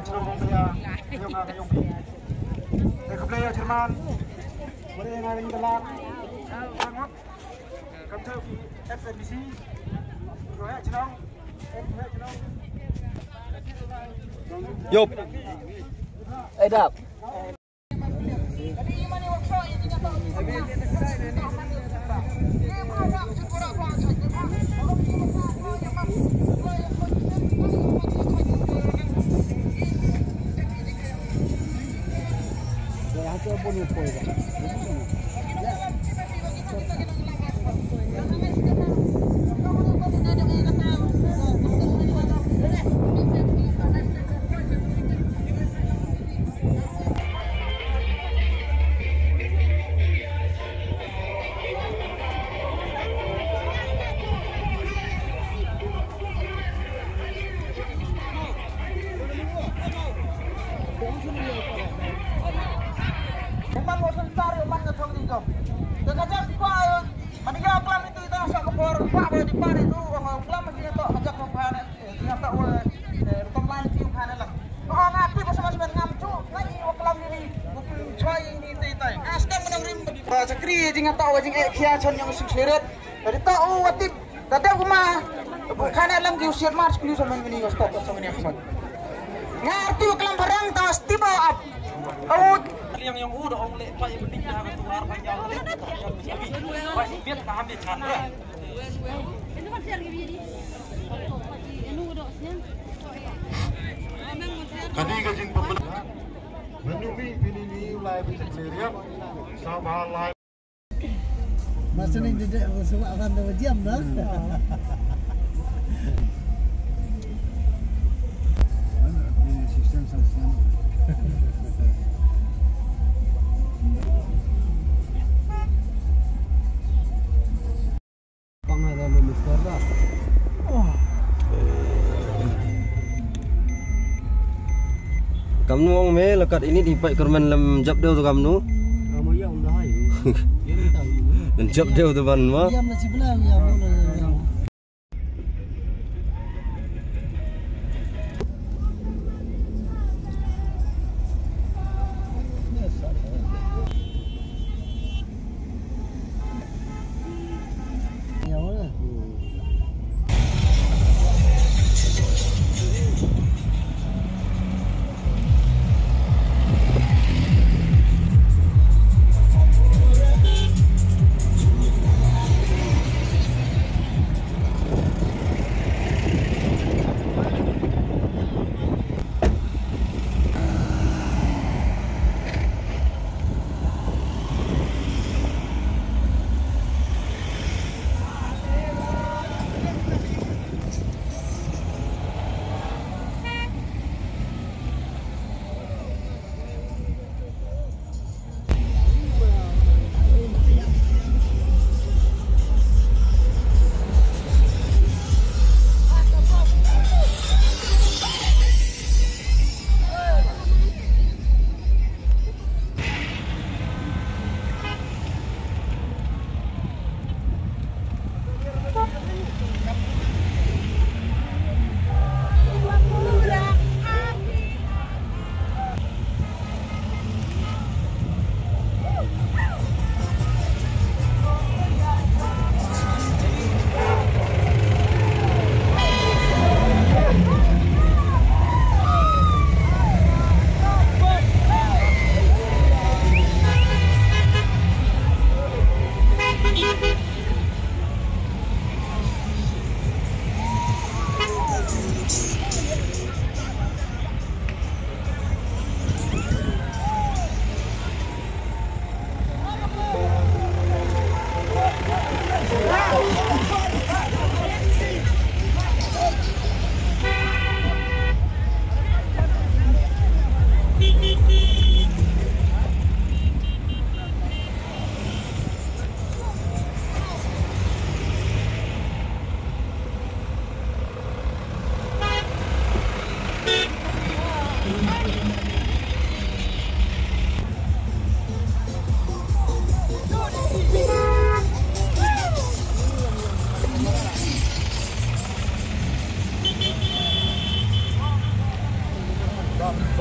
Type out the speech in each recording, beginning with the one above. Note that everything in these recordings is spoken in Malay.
Jerman boleh ngaring gelap sangat kata FNBC rồi Chinong Yup. Edap. Sakri jing atau jing kia chan yang sukses. Dari tahu watip datang rumah bukan alam diusir mars kuli sama ini nggak stop sama ini Ahmad. Ngerti kelam barang tas tiba up. Out yang udah om lek pak yang penting dah keluar panjang lek pak biar paham dia chandra. Itu masih lagi jadi. Ini udah sih. Kani gajing pemerintah menumi ini mulai berceriap sama lain. Masa ni dia sebab akan 2 jam dah. Ini sistem sosial. Pangalan Mister dah. Kamu orang me lekat ini di pak kerman lem jap dia tu kamu. Kamu yang dah hai. Dan jap dia tu ban mah. Diam nasi belang ya mana.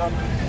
Salam.